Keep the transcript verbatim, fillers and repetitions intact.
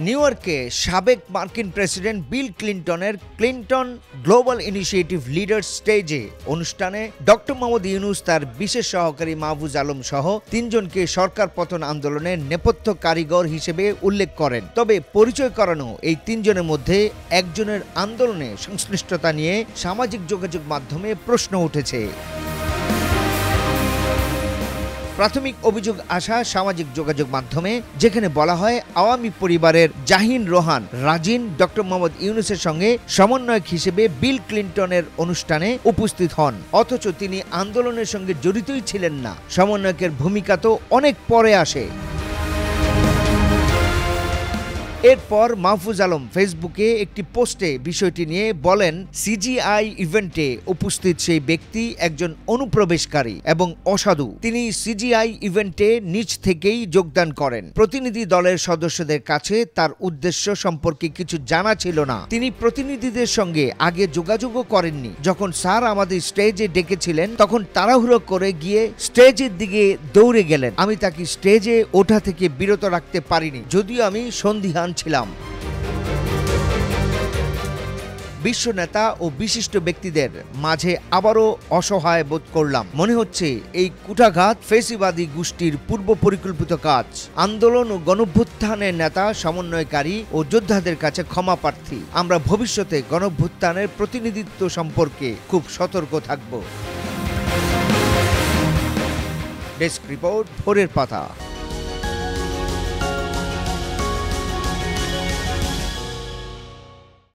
New ইয়র্কে সাবেক মার্কিন প্রেসিডেন্ট বিল ক্লিন্টনের ক্লিন্টন গ্লোবাল ইনিশিয়েটিভ লিডার্স স্টেজে অনুষ্ঠানে ডক্টর মোহাম্মদ ইউনূস তার বিশেষ সহকারী মাহফুজ আলম সহ তিনজনকে সরকার পতন আন্দোলনের নেপথ্য কারিগর হিসেবে উল্লেখ করেন। তবে পরিচয় করানো এই তিনজনের মধ্যে একজনের আন্দোলনে সংশ্লিষ্টতা নিয়ে সামাজিক যোগাযোগ মাধ্যমে প্রশ্ন উঠেছে। প্রাথমিক অভিযোগ আসা সামাজিক যোগাযোগ মাধ্যমে, যেখানে বলা হয় আওয়ামী পরিবারের জাহিন রোহান রাজিন ডক্টর মোহাম্মদ ইউনূসের সঙ্গে সমন্বয়ক হিসেবে বিল ক্লিন্টনের অনুষ্ঠানে উপস্থিত হন, অথচ তিনি আন্দোলনের সঙ্গে জড়িতই ছিলেন না। সমন্বয়কের ভূমিকা তো অনেক পরে আসে। এরপর মাহফুজ আলম ফেসবুকে একটি পোস্টে বিষয়টি নিয়ে বলেন, সিজিআই ইভেন্টে উপস্থিত সেই ব্যক্তি একজন অনুপ্রবেশকারী এবং অসাধু। তিনি সিজিআই ইভেন্টে নিজ থেকেই যোগদান করেন। প্রতিনিধি দলের সদস্যদের কাছে তার উদ্দেশ্য সম্পর্কে কিছু জানা ছিল না। তিনি প্রতিনিধিদের সঙ্গে আগে যোগাযোগও করেননি। যখন স্যার আমাদের স্টেজে ডেকেছিলেন তখন তাড়াহুড়ো করে গিয়ে স্টেজের দিকে দৌড়ে গেলেন। আমি তাকে স্টেজে ওঠা থেকে বিরত রাখতে পারিনি, যদিও আমি সন্দিহান ছিলাম। বিশ্ব নেতা ও বিশিষ্ট ব্যক্তিদের মাঝে আবারও অসহায় বোধ করলাম। মনে হচ্ছে এই কুঠাঘাত ফেসিবাদী গোষ্ঠীর পূর্ব পরিকল্পিত কাজ। আন্দোলন ও গণঅভ্যুত্থানের নেতা, সমন্বয়কারী ও যোদ্ধাদের কাছে ক্ষমা প্রার্থী। আমরা ভবিষ্যতে গণঅভ্যুত্থানের প্রতিনিধিত্ব সম্পর্কে খুব সতর্ক থাকব। ডেস্ক রিপোর্ট, ভোরের পাতা।